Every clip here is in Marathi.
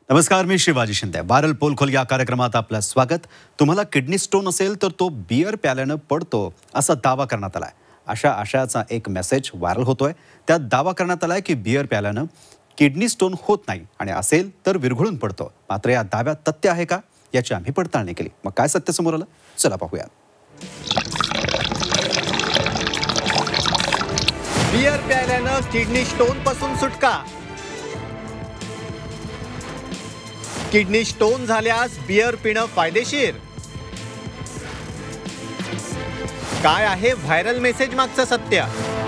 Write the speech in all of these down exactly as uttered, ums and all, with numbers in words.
नमस्कार, मी शिवाजी शिंदे. वायरल पोलखोल या कार्यक्रमात आपलं स्वागत. तुम्हाला किडनी स्टोन असेल तर तो बियर प्याल्यानं पडतो असा दावा करण्यात आलाय. अशा आशयाचा एक मेसेज व्हायरल होतोय. त्यात दावा करण्यात आलाय की बियर प्याल्यानं किडनी स्टोन होत नाही आणि असेल तर विरघळून पडतो. मात्र या दाव्यात तथ्य आहे का याची आम्ही पडताळणी केली. मग काय सत्य समोर आलं, चला पाहूया. बियर प्यायल्यानं किडनी स्टोन पासून सुटका. किडनी स्टोन झाल्यास बियर पिणं फायदेशीर. काय आहे व्हायरल मेसेज मागचं सत्य?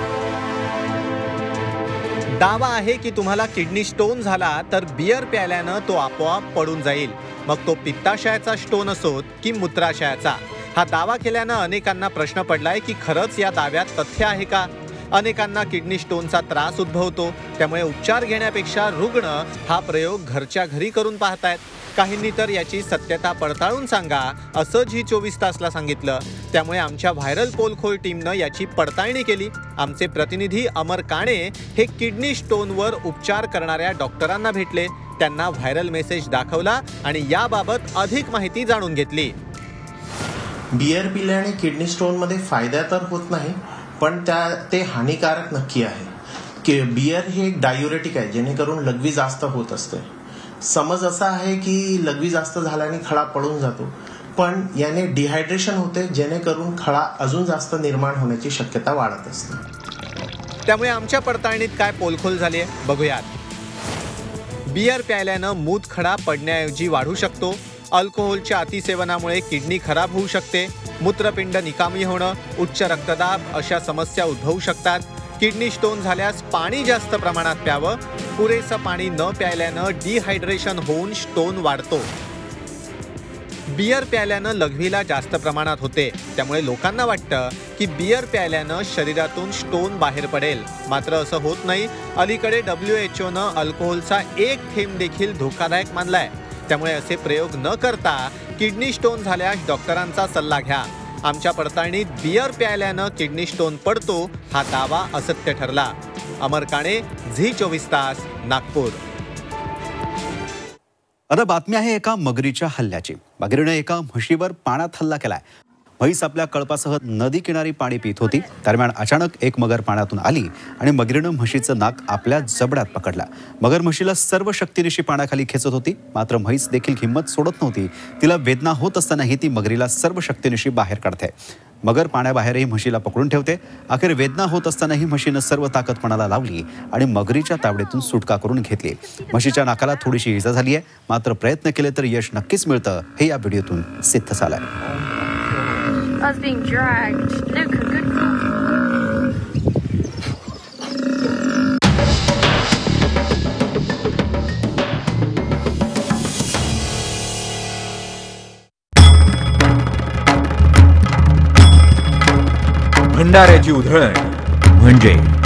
दावा आहे की तुम्हाला किडनी स्टोन झाला तर बियर प्यायल्यानं तो आपोआप पडून जाईल. मग तो पित्ताशयाचा स्टोन असोत की मूत्राशयाचा. हा दावा केल्यानं अनेकांना प्रश्न पडलाय की खरंच या दाव्यात तथ्य आहे का? अनेकांना किडनी स्टोनचा त्रास उद्भवतो, त्यामुळे उपचार घेण्यापेक्षा रुग्ण हा प्रयोग घरच्या घरी करून पाहतायत. काहींनी तर याची सत्यता पडताळून सांगा असं झी चोवीस तासला सांगितलं. त्यामुळे आमच्या व्हायरल पोलखोल टीमनं याची पडताळणी केली. आमचे प्रतिनिधी अमर काणे हे किडनी स्टोनवर उपचार करणाऱ्या डॉक्टरांना भेटले. त्यांना व्हायरल मेसेज दाखवला आणि याबाबत अधिक माहिती जाणून घेतली. बियर पिल्याने किडनी स्टोनमध्ये फायदा तर होत नाही, पण त्या ते हानिकारक नक्की आहे. की बियर हे एक डायुरेटिक आहे, जेणेकरून लघवी जास्त होत असते. समज असा आहे की लघवी जास्त झाल्याने खळा पडून जातो, पण याने डिहायड्रेशन होते, जेणेकरून खळा अजून जास्त निर्माण होण्याची शक्यता वाढत असते. त्यामुळे आमच्या पडताळणीत काय पोलखोल झाली आहे बघूयात. बियर प्यायल्यानं मूतखडा पडण्याऐवजी वाढू शकतो. अल्कोहोलच्या अतिसेवनामुळे किडनी खराब होऊ शकते. मूत्रपिंड निकामी होणं, उच्च रक्तदाब अशा समस्या उद्भवू शकतात. किडनी स्टोन झाल्यास पाणी जास्त प्रमाणात प्यावं. पुरेसं पाणी न प्यायल्यानं डिहायड्रेशन होऊन स्टोन वाढतो. बियर प्यायल्यानं लघवीला जास्त प्रमाणात होते, त्यामुळे लोकांना वाटतं की बियर प्यायल्यानं शरीरातून स्टोन बाहेर पडेल. मात्र असं होत नाही. अलीकडे डब्ल्यू एच ओनं अल्कोहोलचा एक थेंब देखील धोकादायक मानलाय. त्यामुळे असे प्रयोग न करता किडनी स्टोन झाल्यास डॉक्टरांचा सल्ला घ्या. आमच्या पडताळणीत बियर प्यायल्यानं किडनी स्टोन पडतो हा दावा असत्य ठरला. अमर काणे, झी चोवीस तास, नागपूर. आता बातमी आहे एका मगरीच्या हल्ल्याची. मगरीने एका म्हशीवर पाण्यात हल्ला केलाय. म्हैस आपल्या कळपासह नदी किनारी पाणी पित होती. दरम्यान अचानक एक मगर पाण्यातून आली आणि मगरीनं म्हशीचं नाक आपल्या जबड्यात पकडला. मगर म्हशीला सर्व शक्तीनिशी पाण्याखाली खेचत होती. मात्र म्हैस देखील हिंमत सोडत नव्हती. तिला वेदना होत असतानाही ती मगरीला सर्व शक्तीनिशी बाहेर काढते. मगर पाण्याबाहेरही म्हशीला पकडून ठेवते. अखेर वेदना होत असतानाही म्हशीनं सर्व ताकद पणाला लावली आणि मगरीच्या तावडीतून सुटका करून घेतली. म्हशीच्या नाकाला थोडीशी इजा झाली आहे, मात्र प्रयत्न केले तर यश नक्कीच मिळतं हे या व्हिडिओतून सिद्ध झालंय. I was being dragged. No, good call. भंडाऱ्याची उधळण म्हणजे